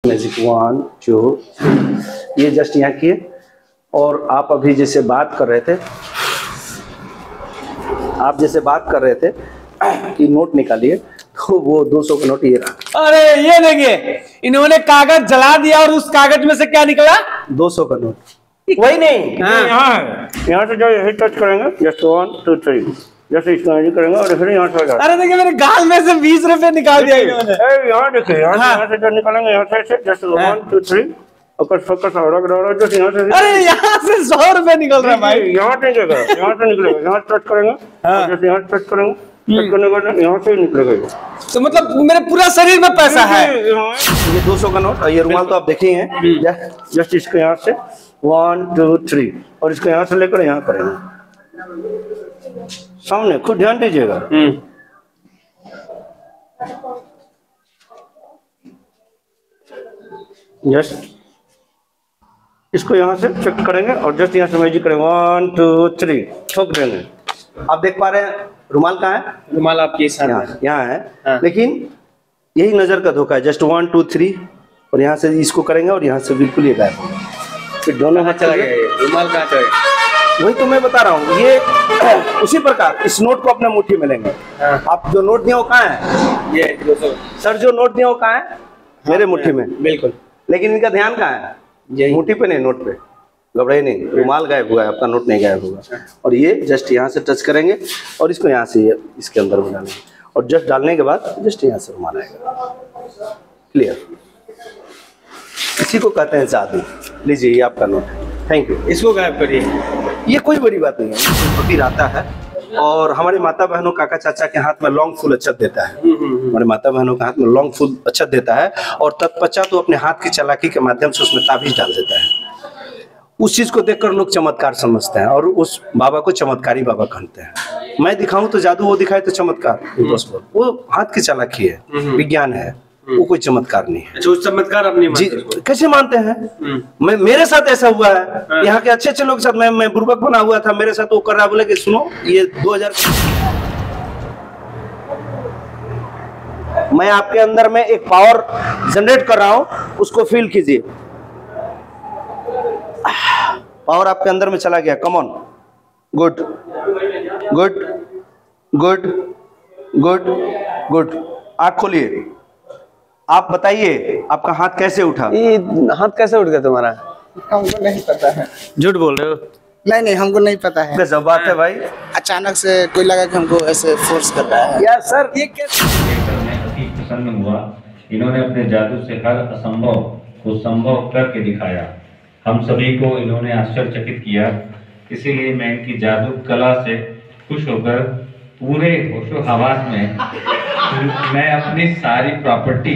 Magic 1 2 ये just यहाँ किए। और आप अभी जैसे बात कर रहे थे, कि नोट निकालिए, तो वो 200 का नोट ये रहा। अरे ये देखिए, इन्होंने कागज जला दिया और उस कागज में से क्या निकला? 200 का नोट। वही नहीं, हाँ। यहाँ से जो यही टच करेंगे, जस्ट 1 2 3, जैसे इसको ऐसे करेंगे और फिर यहाँ से। अरे देखिए, मेरे गाल में से 20 रुपए निकाल दिया इन्होंने। यहाँ देखिए, यहाँ से जो निकालेंगे, यहाँ से जस्ट 1 2 3, फोकस और जस्ट यहाँ से। अरे यहाँ से 100 रुपए निकल रहा है भाई। यहाँ से निकलेगा, यहाँ से निकलेगा, यहाँ टच करेंगे, जैसे यहाँ टच करेंगे, टच करने के बाद यहाँ से निकलेगा। तो मतलब मेरे पूरा शरीर में पैसा है। ये 200 का नोट और ये रुमाल तो आप देखे हैं। जस्ट इसको यहाँ से 1 2 3 और इसको यहाँ से लेकर यहाँ करेंगे, सामने खुद ध्यान दीजिएगा। जस्ट इसको यहाँ से चेक करेंगे और जस्ट यहाँ से मैजिक करेंगे, 1 2 3 ठोक देंगे। आप देख पा रहे हैं रुमाल कहाँ है? रुमाल आपके साथ यहाँ है। लेकिन यही नजर का धोखा है। जस्ट 1 2 3 और यहाँ से इसको करेंगे और यहाँ से बिल्कुल ये गायब होगा। फिर दोनों हाथ चला गया। रुमाल कहाँ चला गया? वही तो मैं बता रहा हूँ। ये उसी प्रकार इस नोट को अपने मुट्ठी में लेंगे। आप जो नोट दिया वो कहाँ है? ये 200 सर, जो नोट दिया वो कहाँ है? मेरे मुट्ठी में। बिल्कुल। लेकिन इनका ध्यान कहाँ है? मुट्ठी पे नहीं, नोट पे। घबराइए नहीं, रुमाल गायब हुआ है, आपका नोट नहीं गायब होगा। और ये जस्ट यहाँ से टच करेंगे और इसको यहाँ से इसके अंदर में डालेंगे और जस्ट डालने के बाद जस्ट यहाँ से रुमाल आएगा। क्लियर? इसी को कहते हैं जादू। लीजिए, ये आपका नोट है। Thank you. इसको गायब करिए। ये कोई बड़ी बात नहीं है। फकीर आता है और हमारे माता बहनों, काका चाचा के हाथ में लौंग फूल अक्षत देता है। हमारे माता बहनों के हाथ में लौंग फूल अक्षत देता है और तत्पश्चात तो अपने हाथ की चालाकी के माध्यम से उसमें ताबीज डाल देता है। उस चीज को देखकर लोग चमत्कार समझते हैं और उस बाबा को चमत्कारी बाबा कहते हैं। मैं दिखाऊं तो जादू, वो दिखाए तो चमत्कार। वो हाथ की चालाकी है, विज्ञान है, वो कोई चमत्कार नहीं है। जो चमत्कार अपनी जी कैसे मानते हैं? मेरे साथ ऐसा हुआ है। यहाँ के अच्छे लोग के साथ मैं बुर्बक बना हुआ था, मेरे साथ वो कर रहा, बोले कि सुनो ये 2000 मैं आपके अंदर में एक पावर जनरेट कर रहा हूँ, उसको फील कीजिए। पावर आपके अंदर में चला गया। Come on, good good good good good. आँख खोलिए। आप बताइए, आपका हाथ कैसे उठा? ये हाथ कैसे उठ गया तुम्हारा? हमको नहीं पता है। झूठ बोल रहे हो? नहीं, हमको नहीं पता है। गजब बात है भाई। अचानक से कोई लगा कि हमको ऐसे फोर्स कर रहा है। यार सर, ये कैसे? अति प्रसन्न हुआ। इन्होंने अपने जादू से हर असंभव को संभव करके दिखाया। हम सभी को इन्होंने आश्चर्यचकित किया। इसीलिए मैं इनकी जादू कला से खुश होकर पूरे होशो हवास में मैं अपनी सारी प्रॉपर्टी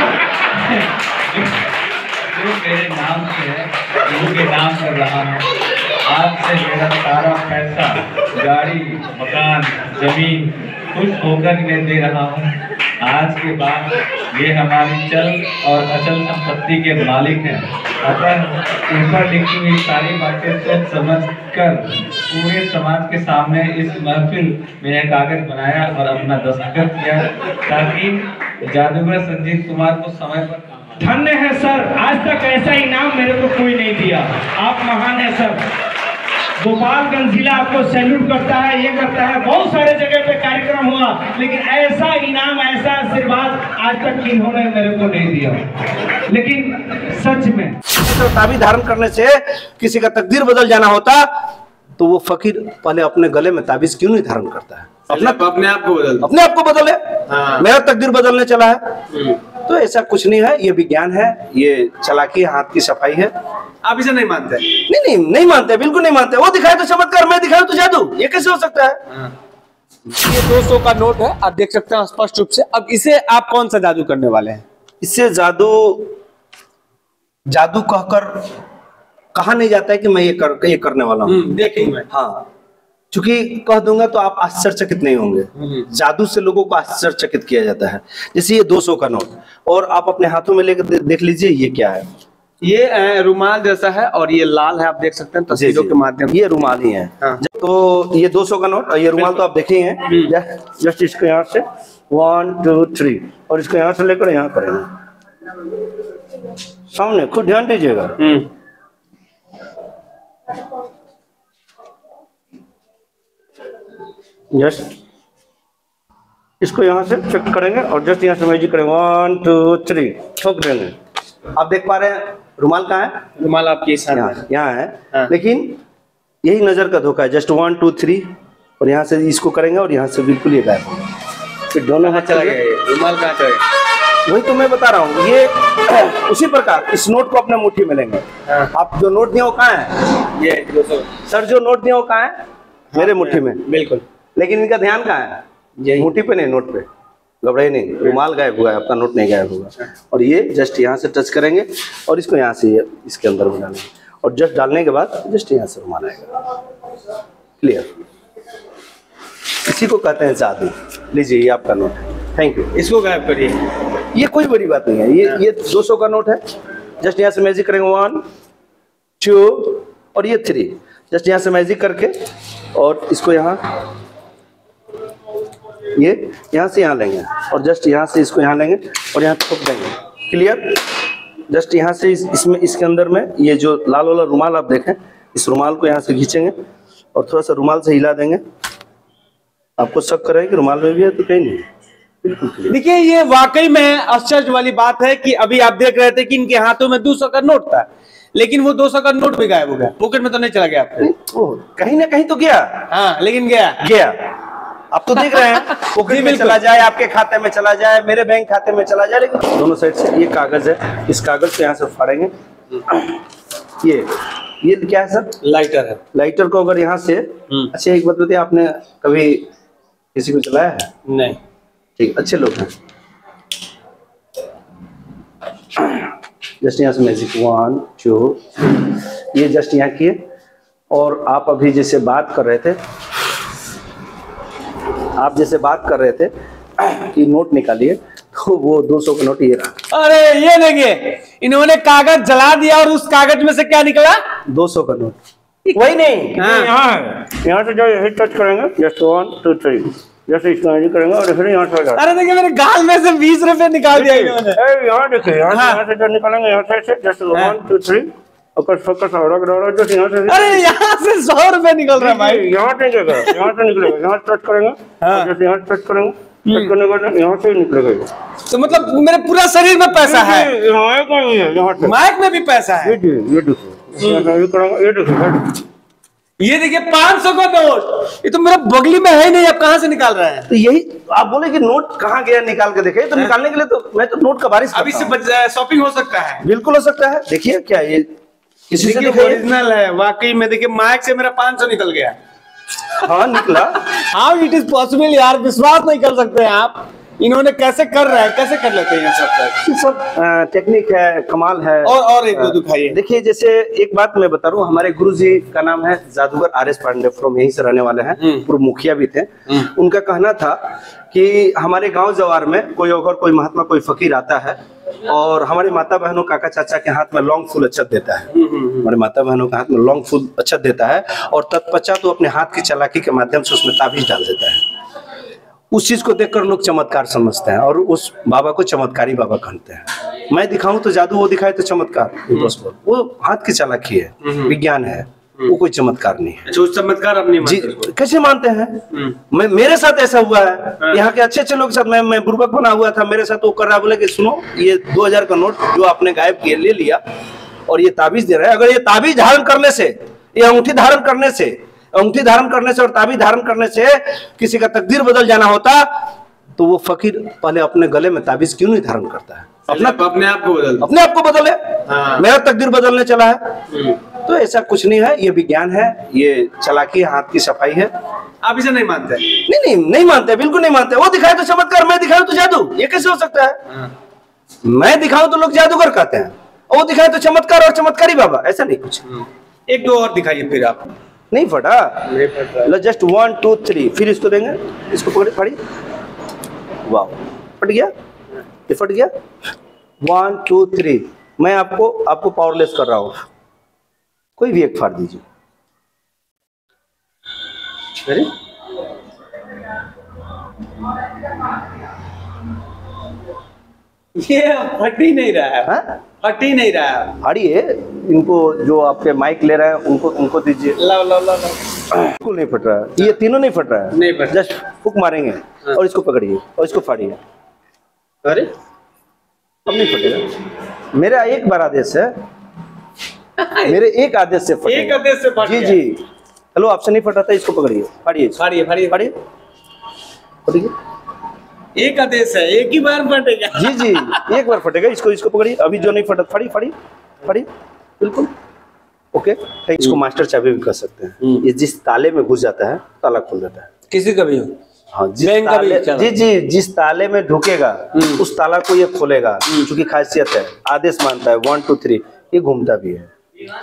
जो मेरे नाम से है उनके नाम कर रहा हूँ। आज से मेरा सारा पैसा, गाड़ी, मकान, जमीन खुश होकर मैं दे रहा हूँ। आज के बाद ये हमारी चल और अचल संपत्ति के मालिक हैं। अतः ऊपर लिखी हुई सारी बातें सोच समझ कर पूरे समाज के सामने इस महफिल में यह कागज बनाया और अपना दस्तखत किया ताकि जादूगर संजीव कुमार को समय पर। धन्य है सर, आज तक ऐसा इनाम मेरे को कोई नहीं दिया। आप महान है सर। गोपालगंज जिला आपको सैल्यूट करता है, ये करता है। बहुत सारे जगह पे कार्यक्रम हुआ, लेकिन ऐसा इनाम, ऐसा आशीर्वाद आज तक इन्होंने मेरे को नहीं दिया। लेकिन सच में तो ताबीज धारण करने से किसी का तकदीर बदल जाना होता तो वो फकीर पहले अपने गले में ताबीज क्यों नहीं धारण करता है? अपने आप को बदले। मेरा तकदीर बदलने चला है। तो ऐसा कुछ नहीं है, ये विज्ञान है, ये चालाकी, हाथ की सफाई है। आप इसे नहीं मानते? नहीं मानते, बिल्कुल नहीं मानते। वो दिखाए तो चमत्कार, मैं दिखाऊं तो जादू, ये कैसे हो सकता है? ये 200 का नोट है, आप देख सकते हैं स्पष्ट रूप से। अब इसे आप कौन सा जादू करने वाले हैं? इससे जादू कहकर कहा नहीं जाता है कि मैं ये करने वाला हूँ। देखेंगे। हाँ, चूंकि कह दूंगा तो आप आश्चर्यचकित नहीं होंगे। जादू से लोगों को आश्चर्यचकित किया जाता है। जैसे ये 200 का नोट, और आप अपने हाथों में लेकर देख लीजिए ये क्या है। ये रुमाल जैसा है और ये लाल है, आप देख सकते हैं तस्वीरों के माध्यम। ये रुमाल ही है। हाँ। तो ये 200 का नोट और ये रुमाल तो आप देखे हैं। जस्ट इसको यहाँ से 1 2 3 और इसको यहाँ से लेकर यहाँ करेंगे। सामने खुद ध्यान दीजिएगा। जस्ट इसको यहाँ से चेक करेंगे और जस्ट यहाँ से मैजिक करेंगे 1 2 3 ठोक देंगे। आप देख पा रहे हैं रुमाल कहाँ है? रुमाल आपके साथ यहाँ है। हाँ। लेकिन यही नजर का धोखा है। जस्ट 1 2 3 और यहाँ से इसको करेंगे और यहाँ से बिल्कुल ये गायब होगा। फिर दोनों हाथ चला गया ये रुमाल कहाँ चला गया? वही तो मैं बता रहा हूँ। ये उसी प्रकार इस नोट को अपने मुट्ठी में लेंगे। हाँ। आप जो नोट दिए वो कहाँ है? ये 200 सर जो नोट दिए वो कहाँ है? मेरे मुट्ठी में। बिल्कुल। लेकिन इनका ध्यान कहाँ है? यही मुट्ठी पे नहीं, नोट पे। घबराइए नहीं, रुमाल गायब हुआ है, आपका नोट नहीं गायब होगा। और ये जस्ट यहाँ से टच करेंगे और इसको यहाँ से इसके अंदर में डालेंगे और जस्ट डालने के बाद जस्ट यहाँ से रुमाल आएगा। क्लियर? इसी को कहते हैं जादू। लीजिए ये आपका नोट है। Thank you. इसको गायब करिए। ये कोई बड़ी बात नहीं है। ये 200 का नोट है। जस्ट यहाँ से मैजिक करेंगे 1 2 और ये 3। जस्ट यहाँ से मैजिक करके और इसको यहाँ ये यहाँ से यहाँ लेंगे और जस्ट यहाँ से इसको यहाँ लेंगे और यहाँ ठोक देंगे। क्लियर? जस्ट यहाँ से इसमें इसके अंदर में ये जो लाल वाला रुमाल आप देखें, इस रुमाल को यहाँ से खींचेंगे और थोड़ा सा रुमाल से हिला देंगे। आपको शक करें कि रुमाल में भी है तो कहीं नहीं, बिल्कुल क्लियर। देखिए ये वाकई में आश्चर्य वाली बात है कि अभी आप देख रहे थे कि इनके हाथों में 200 का नोट था, लेकिन वो 200 का नोट भी गायब हो गया। पॉकेट में तो नहीं चला गया आपके? कहीं ना कहीं तो गया। हाँ लेकिन गया। आप तो देख रहे हैं पॉकेट में चला जाए, आपके खाते में चला जाए, मेरे बैंक खाते में चला जाए, लेकिन दोनों साइड से ये कागज है। इस कागज को यहाँ से फाड़ेंगे। ये क्या है सर? लाइटर है। लाइटर को अगर यहाँ से अच्छा एक बात बताइए, आपने कभी किसी को चलाया है? नहीं। ठीक, अच्छे लोग हैं। जस्ट यहाँ से मैजिक 1 2 ये जस्ट यहाँ किए और आप अभी जैसे बात कर रहे थे, कि नोट निकालिए, तो वो 200 का नोट ये रहा। अरे ये देखिए इन्होंने कागज जला दिया और उस कागज में से क्या निकला? 200 का नोट। वही नहीं, हाँ। यहाँ से जो यही टच करेंगे जस्ट 1 2 3 जैसे इसको मैजिक करेंगे और फिर यहाँ से अरे देखिए मेरे गाल में से 20 रुपए निकाल दिया इन्होंने। यहाँ देखिए, यहाँ से जो निकालेंगे यहाँ से जस्ट 1 2 3 फोकस और जस्ट यहाँ से। अरे यहाँ से 100 रुपए निकल रहा है भाई। यहाँ से निकलेगा, यहाँ से टच करेंगे, जैसे यहाँ से टच करेंगे, टच करने के बाद यहाँ से ही निकलेगा। तो मतलब मेरे पूरा शरीर में पैसा है, यहाँ कहीं है, यहाँ से माइक में भी पैसा है। ये देखिए, ये देखिए, ये देखिए 500 का नोट, ये तो मेरा बगली में है ही नहीं, आप कहाँ से निकाल रहे हैं? तो यही आप बोले कि नोट कहाँ गया, निकाल के देखे। तो निकालने के लिए तो मैं तो नोट का बारिश अभी करता से शॉपिंग हो सकता है? बिल्कुल हो सकता है। देखिए क्या ये किसी से देखिए ओरिजिनल है वाकई में। देखिए माइक से मेरा 500 निकल गया। हाँ निकला। हाउ इट इज पॉसिबल यार, विश्वास नहीं कर सकते हैं आप। इन्होंने कैसे कर रहा है, कैसे कर लेते हैं सब टेक्निक है, कमाल है। और एक दो दिखाइए। देखिए जैसे एक बात मैं बता रहा हूँ, हमारे गुरुजी का नाम है जादूगर RS पांडे, फ्रॉम यहीं से रहने वाले हैं, पूर्व मुखिया भी थे। उनका कहना था कि हमारे गांव जवार में कोई अगर कोई महात्मा कोई फकीर आता है और हमारे माता बहनों काका चाचा के हाथ में लौंग फूल अक्षत देता है, हमारे माता बहनों के हाथ में लौंग फूल अक्षत देता है और तत्पश्चात तो अपने हाथ की चालाकी के माध्यम से उसमें ताबीज डाल देता है। उस चीज को देखकर लोग चमत्कार समझते हैं और उस बाबा को चमत्कारी बाबा कहते हैं। मैं दिखाऊं तो जादू, वो दिखाए तो चमत्कार। इम्पॉसिबल। वो हाथ की चालाकी है, विज्ञान है, वो कोई चमत्कार नहीं है। जो चमत्कार अपनी जी कैसे मानते हैं? मैं मेरे साथ ऐसा हुआ है, यहाँ के अच्छे अच्छे लोग के साथ मैं बुर्बक बना हुआ था, मेरे साथ वो कर रहा, बोले कि सुनो ये 2000 का नोट जो आपने गायब किया ले लिया और ये ताबीज दे रहा है, अगर ये ताबीज धारण करने से, ये अंगूठी धारण करने से, अंगूठी धारण करने से और ताबीज धारण करने से किसी का तकदीर बदल जाना होता तो वो फकीर पहले अपने गले में ताबीज क्यों नहीं धारण करता है? अपने आप को बदल, अपने आप को बदले। मेरा तकदीर बदलने चला है। तो ऐसा कुछ नहीं है, ये विज्ञान है, ये चालाकी, हाथ की सफाई है। आप इसे नहीं मानते? नहीं मानते, बिल्कुल नहीं मानते। वो दिखाए तो चमत्कार, मैं दिखाऊं तो जादू, ये कैसे हो सकता है? मैं दिखाऊं तो लोग जादूगर कहते हैं, वो दिखाए तो चमत्कार और चमत्कारी बाबा, ऐसा नहीं कुछ। एक दो और दिखाइए फिर। आप नहीं फटा, जस्ट 1 2 3 फिर इसको देंगे, इसको पकड़े, फाड़ी, वाह फट गया, ये फट गया। 1 2 3 मैं आपको पावरलेस कर रहा हूँ, कोई भी एक फाड़ दीजिए। अरे ये फट ही नहीं रहा है, हाँ? फट ही नहीं रहा है। फाड़िए इनको, जो आपके माइक ले रहे हैं उनको दीजिए। ला ला ला ला। बिल्कुल नहीं फट रहा है, ये तीनों नहीं फट रहा है, नहीं फट। जस्ट फूक मारेंगे और इसको पकड़िए और इसको फाड़िए। अरे अब नहीं फटेगा, मेरा एक बार आदेश है, मेरे एक आदेश से फटेगा। एक आदेश से फट जी गया। जी। हेलो, आपसे नहीं फट रहा था, इसको पकड़िए, फाड़िए, फाड़िए फाड़िए फाड़िए, फाड़िए। एक आदेश है, एक ही बार फटेगा। जी जी, एक बार फटेगा, इसको पकड़िए। अभी जो नहीं फटा, फाड़िए फाड़िए फाड़िए, बिल्कुल ओके। इसको मास्टर चाबी भी कह सकते हैं। ये जिस ताले में घुस जाता है ताला खुल जाता है। किसी का भी हो। हाँ, बैंक का भी चला। जी जी, जिस ताले में ढुकेगा उस ताला को ये खोलेगा, क्योंकि खासियत है, आदेश मानता है 1 2 3। ये घूमता भी है,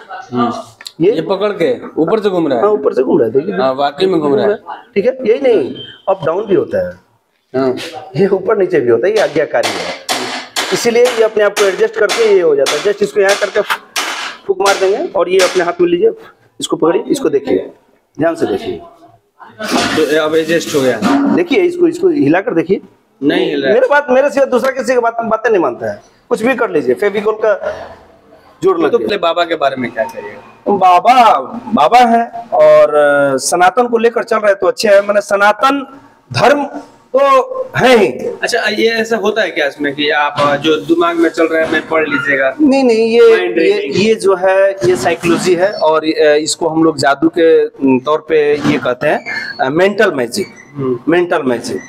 ये पकड़ के ऊपर से घूम रहा हाँ है। ऊपर से घूम रहा है, देखिए। हाँ, वाकई में घूम रहा है। ठीक है, यही नहीं, अप डाउन भी होता है, हाँ। ये ऊपर नीचे भी होता है, ये आज्ञाकारी है। इसीलिए ये अपने आप को एडजस्ट करके ये हो जाता है। जस्ट इसको यहाँ करके फूक मार देंगे और ये अपने हाथ में लीजिए, इसको पकड़िए, इसको देखिए, ध्यान से देखिए। तो अब एडजस्ट हो गया। देखिए इसको हिला कर देखिए। नहीं हिल रहा है। मेरे सिवा दूसरा किसी की बातें नहीं मानता है। कुछ भी कर लीजिए, फेविकोल का जोड़ तो लग पहले बाबा के बारे में क्या कहिएगा? बाबा है और सनातन को लेकर चल रहे तो अच्छे है। मैंने सनातन धर्म तो है ही। अच्छा, ये ऐसा होता है क्या इसमें कि आप जो दिमाग में चल रहे हैं मैं पढ़ लीजिएगा? नहीं, ये जो है ये साइकोलॉजी है और इसको हम लोग जादू के तौर पे ये कहते हैं मेंटल मैजिक। मेंटल मैजिक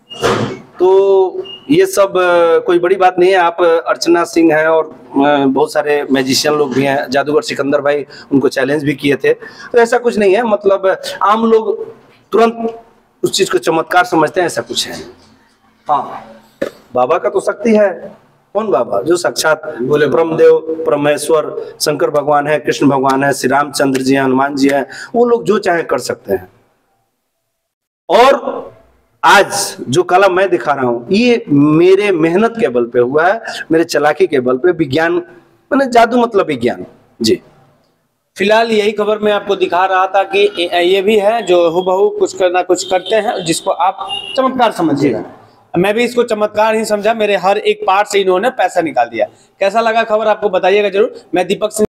तो ये सब कोई बड़ी बात नहीं है। आप अर्चना सिंह हैं और बहुत सारे मैजिशियन लोग भी हैं, जादूगर सिकंदर भाई उनको चैलेंज भी किए थे। तो ऐसा कुछ नहीं है, मतलब आम लोग तुरंत उस चीज को चमत्कार समझते हैं, ऐसा कुछ है। हाँ, बाबा का तो शक्ति है। कौन बाबा? जो साक्षात बोले ब्रह्मदेव, परमेश्वर, शंकर भगवान है, कृष्ण भगवान है, श्री रामचंद्र जी हैं, हनुमान जी हैं। वो लोग जो चाहे कर सकते हैं। और आज जो कला मैं दिखा रहा हूं ये मेरे मेहनत के बल पे हुआ है, मेरे चालाकी के बल पे। विज्ञान मैंने जादू मतलब विज्ञान जी। फिलहाल यही खबर मैं आपको दिखा रहा था कि ये भी है जो हुबहू कुछ करना कुछ करते हैं जिसको आप चमत्कार समझिएगा। मैं भी इसको चमत्कार ही समझा। मेरे हर एक पार्ट से इन्होंने पैसा निकाल दिया। कैसा लगा खबर आपको बताइएगा जरूर। मैं दीपक सिंह